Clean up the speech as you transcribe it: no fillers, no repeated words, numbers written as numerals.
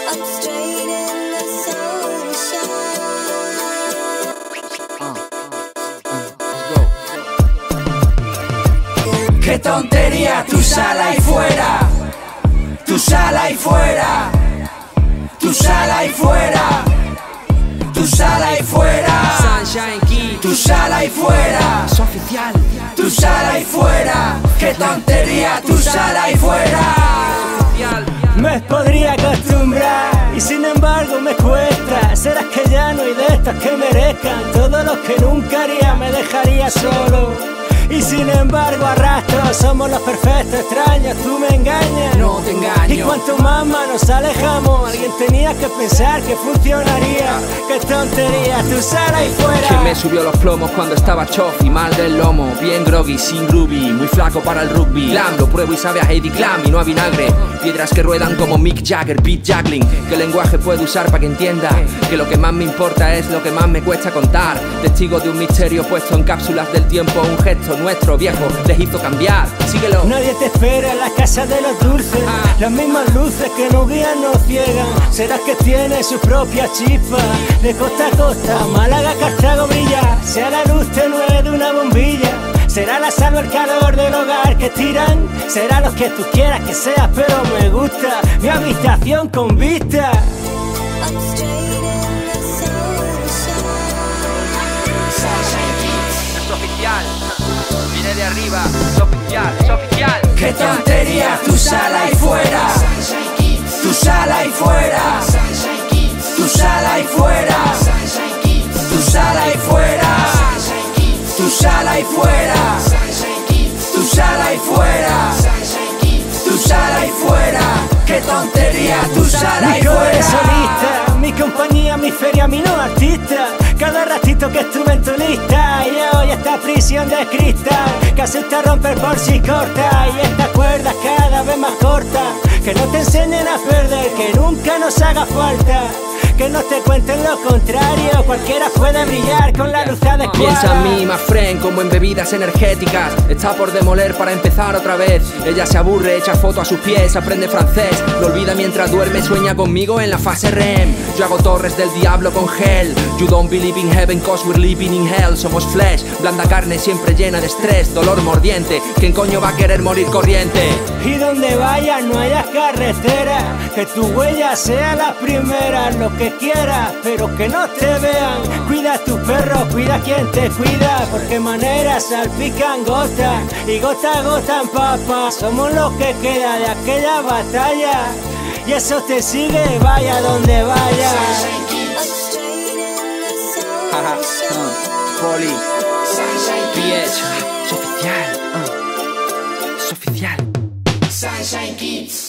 Qué tontería, tú sal ahí fuera, tú sal ahí fuera, tú sal ahí fuera, tú sal ahí fuera, Sunshine Kid, tú sal ahí fuera, es oficial, tú sal ahí fuera. Qué tontería, tú sal ahí fuera. Me podría acostumbrar y sin embargo me cuesta. ¿Será que ya no hay de estas que merezcan? Todo lo que nunca haría me dejaría solo. Y sin embargo arrastro, somos los perfectos extraños, tú me engañas. no te engaño. Y cuanto más nos alejamos, alguien tenía que pensar que funcionaría. Qué tontería, tú sal ahí fuera. Que me subió los plomos cuando estaba chofi, mal del lomo, bien groggy, sin groovy, muy flaco para el rugby. Glam, lo pruebo y sabe a Heidi Clam y no a vinagre. Piedras que ruedan como Mick Jagger, beat juggling. ¿Qué lenguaje puedo usar para que entienda? Que lo que más me importa es lo que más me cuesta contar. Testigo de un misterio puesto en cápsulas del tiempo, un gesto nuestro viejo les hizo cambiar. Síguelo. Nadie te espera en la casa de los dulces. Las mismas luces que nos guían nos ciegan. Será que tiene su propia chispa. De costa a costa, Málaga, Cartago brilla. Sea la luz tenue de una bombilla. Será la sal o el calor del hogar que tiran. Será lo que tú quieras que seas, pero me gusta mi habitación con vista. Es oficial, viene de arriba, es oficial, es oficial. Qué tontería, tú sal ahí fuera, tú sal ahí fuera, tú sal ahí fuera, tú sal ahí fuera, tú sal ahí fuera, tú sal ahí fuera, tú sal ahí fuera. Qué tontería, tú sal ahí Mi fuera. solista, mi compañía, mi feria, mi no artista. Cada ratito que estuve en tu lista, y hoy esta prisión de cristal que asusta romper por si corta. Y esta cuerda cada vez más corta. Que no te enseñen a perder, que nunca nos haga falta. Que no te cuenten lo contrario, cualquiera puede brillar con la luz adecuada. Piensa en mí, más friend, como en bebidas energéticas. Está por demoler para empezar otra vez. Ella se aburre, echa foto a sus pies, aprende francés. Lo olvida mientras duerme, sueña conmigo en la fase REM. Yo hago torres del diablo con gel. You don't believe in heaven cause we're living in hell. Somos flesh, blanda carne siempre llena de estrés. Dolor mordiente, ¿quién coño va a querer morir corriente? Y donde vayas no hayas carretera, que tu huella sea la primera. Lo que quieras, pero que no te vean. Cuida a tus perros, cuida a quien te cuida, porque maneras salpican gotas y gota a gota empapa. Somos los que queda de aquella batalla y eso te sigue, vaya donde vaya. Haha, Poli, bitch, es oficial, es oficial. Sunshine Kids.